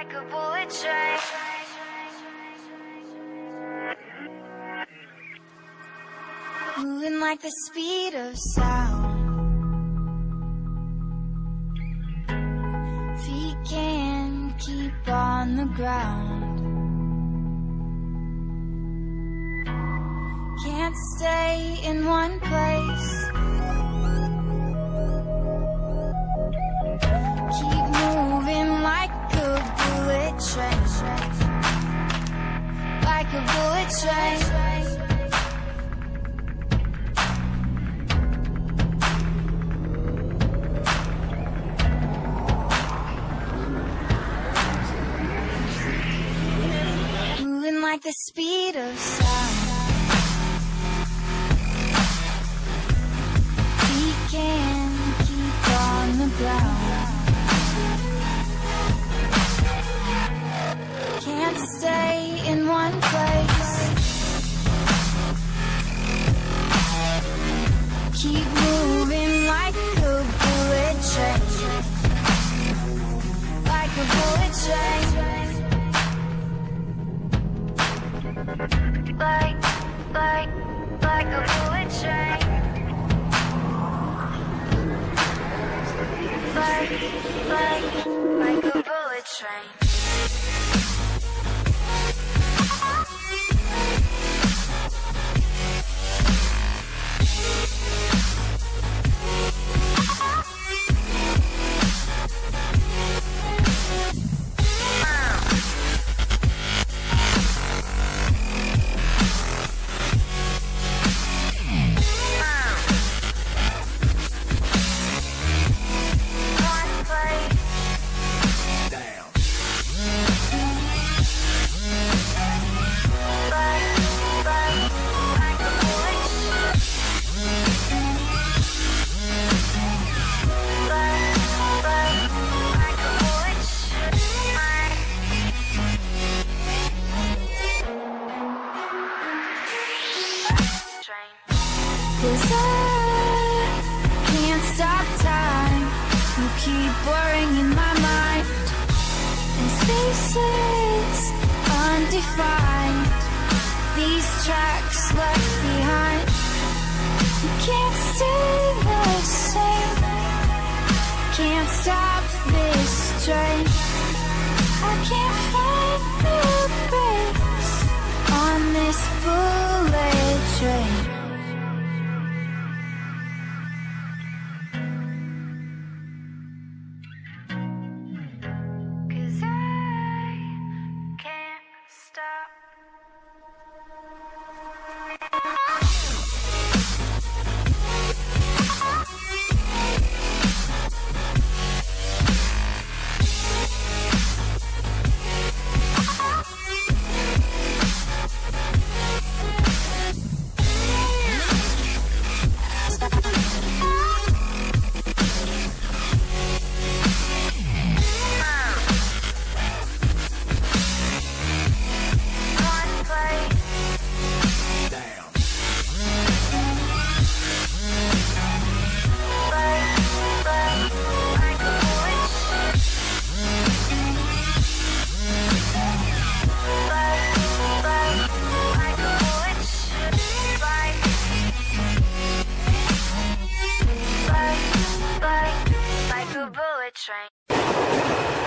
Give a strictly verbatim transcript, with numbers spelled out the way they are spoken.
like a bullet train. Moving like the speed of sound. Feet can't keep on the ground. Can't stay in one place. Keep moving like a bullet train. Like a bullet train. Like the speed of sound. Feet can't keep on the ground. Can't stay in one place. Keep moving like a bullet train. Like a bullet train. Like, like, like a bullet train. Like, like, like a bullet train. Cause I can't stop time. You keep blurring in my mind. And spaces undefined. These tracks left behind. You can't stay the same. Can't stop this train. I can't find the brakes on this bullet train. Train.